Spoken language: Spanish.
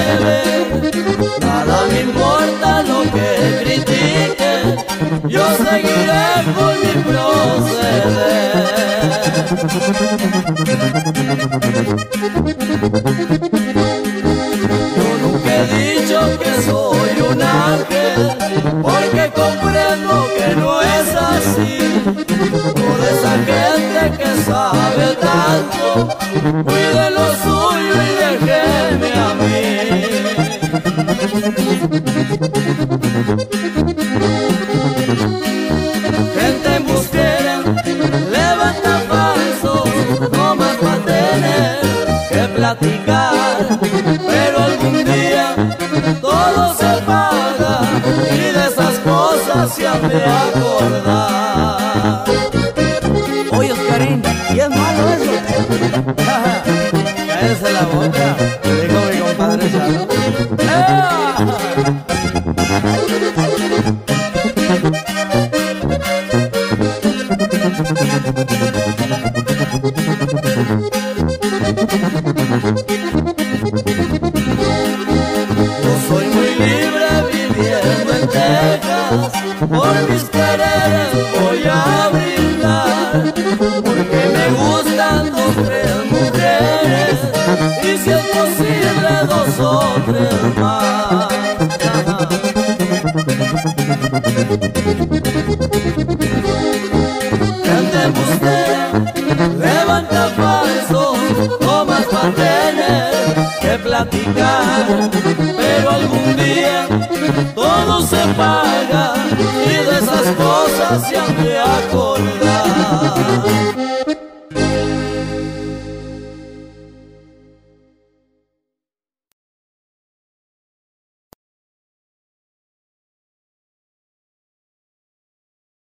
lleve, nada me importa lo que critique, yo seguiré con mi proceder. Yo nunca he dicho que soy un ángel, porque comprendo que no es así. Toda esa gente que sabe tanto, cuide lo suyo y déjeme a mí. Gente embustera, levanta falsos, no más para tener que platicar, pero algún día todo se paga y de esas cosas se han de acordar. Oye, Oscarín, ¿y es malo eso? Cállese la boca, dijo mi compadre Chalo. Yo soy muy libre viviendo en Texas, por mis quereres voy a brindar, porque me gustan 2 o 3 mujeres, y si es posible 2 o 3 más. Gente embustera, levanta falsos, no más para tener que platicar, pero algún día todo se paga y de esas cosas se han de acordar.